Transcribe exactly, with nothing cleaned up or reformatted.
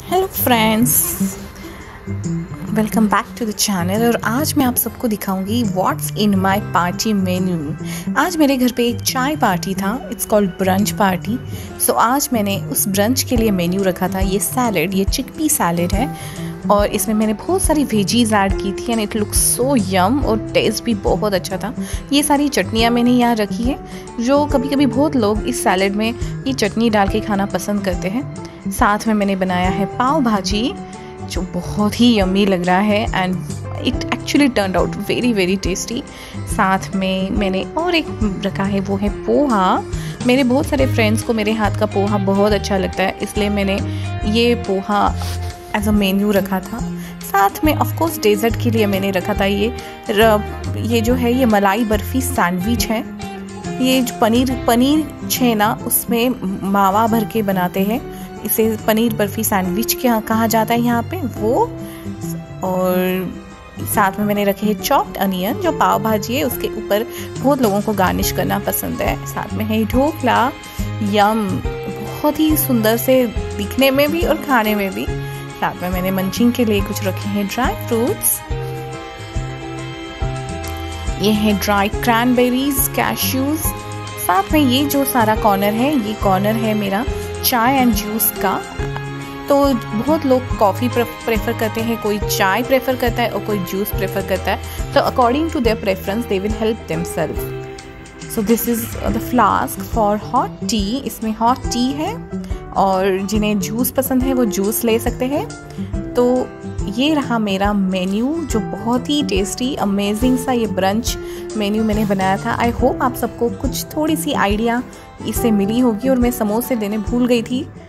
Hello friends, welcome back to the channel. और आज मैं आप सबको दिखाऊंगी what's in my party menu. आज मेरे घर पे एक चाय पार्टी था, it's called brunch party. So आज मैंने उस ब्रंच के लिए मेन्यू रखा था। ये सैलेड, ये चिकपी सैलेड है और इसमें मैंने बहुत सारी वेजीज ऐड की थी and it looks so yum और टेस्ट भी बहुत अच्छा था। ये सारी चटनियाँ मैंने यहाँ रखी है जो कभी कभी बहुत लोग इस सैलेड में ये चटनी डाल के खाना पसंद करते हैं। साथ में मैंने बनाया है पाव भाजी जो बहुत ही यम्मी लग रहा है and it actually turned out very very tasty. साथ में मैंने और एक रखा है, वो है पोहा। मेरे बहुत सारे फ्रेंड्स को मेरे हाथ का पोहा बहुत अच्छा लगता है, इसलिए मैंने ये पोहा एज अ मेन्यू रखा था। साथ में ऑफ कोर्स डेजर्ट के लिए मैंने रखा था ये ये जो है ये मलाई बर्फ़ी सैंडविच है। ये जो पनीर पनीर छेना उसमें मावा भर के बनाते हैं, इसे पनीर बर्फ़ी सैंडविच क्या कहा जाता है यहाँ पे वो। और साथ में मैंने रखे हैं चॉप्ड अनियन, जो पाव भाजी है उसके ऊपर बहुत लोगों को गार्निश करना पसंद है। साथ में है ढोकला, यम, बहुत ही सुंदर से दिखने में भी और खाने में भी। साथ में मैंने मंचिंग के लिए कुछ रखे हैं ड्राई फ्रूट्स। ये है ड्राई क्रैनबेरीज, कैश्यूज। साथ में ये जो सारा कॉर्नर है, ये कॉर्नर है मेरा चाय एंड जूस का। तो बहुत लोग कॉफ़ी प्रेफर करते हैं, कोई चाय प्रेफर करता है और कोई जूस प्रेफर करता है। तो according to their preference they will help themselves. So this is the flask for hot tea. इसमें हॉट टी है और जिन्हें जूस पसंद है वो जूस ले सकते हैं। तो ये रहा मेरा मेन्यू जो बहुत ही टेस्टी अमेजिंग सा ये ब्रंच मेन्यू मैंने बनाया था। आई होप आप सबको कुछ थोड़ी सी आइडिया इससे मिली होगी। और मैं समोसे देने भूल गई थी